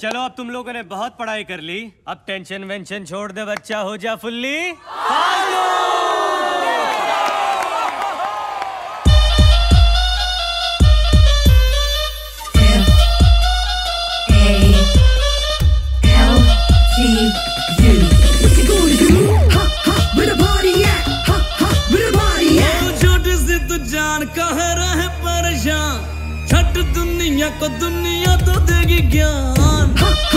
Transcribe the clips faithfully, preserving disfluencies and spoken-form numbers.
चलो अब तुम लोगों ने बहुत पढ़ाई कर ली, अब टेंशन वेंशन छोड़ दे बच्चा, हो जा फुल्ली। छोटी सी तू जान कह रहे परेशान, छट दुनिया को दुनिया तो देगी ज्ञान।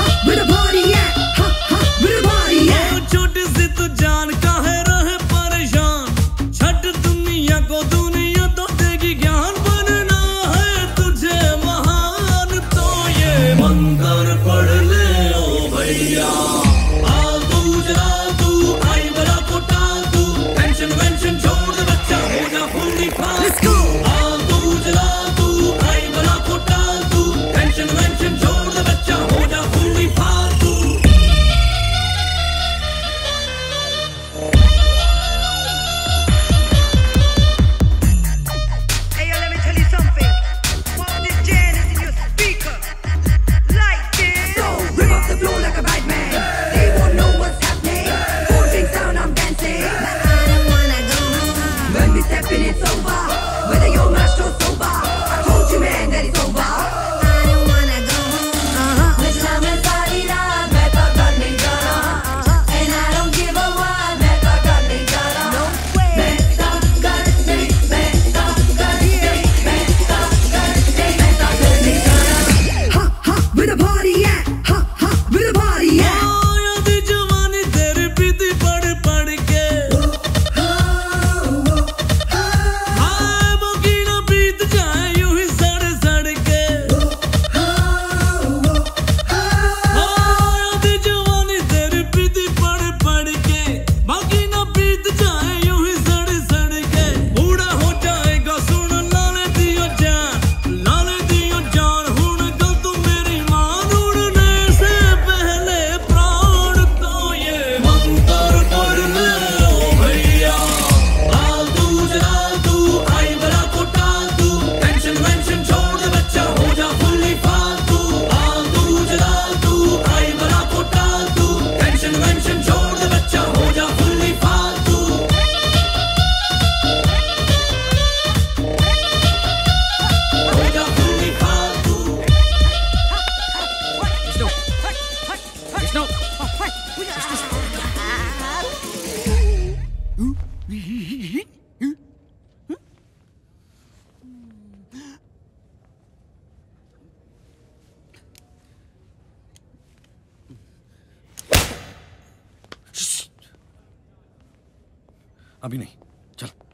छोटी सी तू जान कह रहे परेशान, छट दुनिया को दुनिया तो देगी ज्ञान। बनना है तुझे महान तो ये मंत्र पढ़ ले ओ भैया। आलतू जलालतू आई बड़ा पोटालतू, टेंशन वेंशन छोड़ दे बच्चा, हो जा फुल्ली फालतू। आलतू जलालतू आई बड़ा पोटालतू, टेंशन वेंशन छोड़ दे बच्चा, हो जा फुल्ली फालतू। Hey, yo, let me tell you something. Pop this jam is in your speaker. Like this. So, rip off the floor like a bad man. They won't know what's happening. Four drinks down, I'm dancing. But I don't wanna go home. When we step in, it's over. Whether you're mashed or sober. I told you, man, that it's over. I don't wanna go home. Uh-huh. Listen, I'm sorry, love. मैं तो कर नहीं जाना. And I don't give a what. मैं तो कर नहीं जाना. No way. मैं तो कर नहीं, मैं तो कर नहीं, मैं तो कर नहीं, मैं तो कर नहीं जाना. Ha ha, where the party at? Ha ha, where the party at? आया जवानी तेरी पीती पढ़ पढ़ के, हाय बाकी ना बीत जाए यूं ही सड़ सड़ के। आया जवानी तेरी पीती पढ़ पढ़ के, बाकी ना बीत जाए यूं ही सड़ सड़ के। बूढ़ा हो जाएगा सुन लाले दियो जान, लाले दियो जान हुन गल तू मेरी मान। उड़ने से पहले प्राण तो ये मंत्र पढ़ ले ओ भैया। आलतू जलालतू आई बड़ा पोटालतू, टेंशन वेंशन छोड़ दे बच्चा, हो जा फुल्ली फालतू। आलतू जलालतू आई बड़ा पोटालतू, टेंशन वेंशन छोड़ दे बच्चा, हो जा फुल्ली फालतू। हो जा फुल्ली फालतू। अभी नहीं, चल।